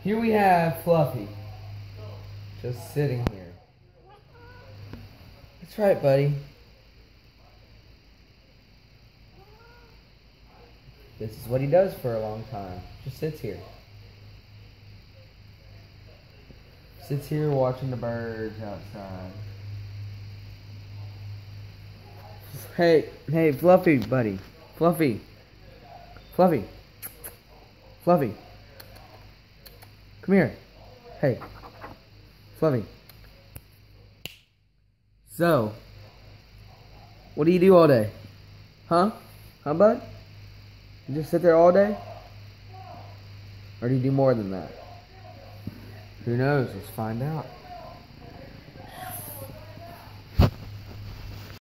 Here we have Fluffy. Just sitting here. That's right, buddy. This is what he does for a long time. Just sits here. Sits here watching the birds outside. Hey, Fluffy, buddy. Fluffy. Fluffy. Fluffy. Come here. Hey. Fluffy. So, what do you do all day? Huh? Huh, bud? You just sit there all day? Or do you do more than that? Who knows? Let's find out.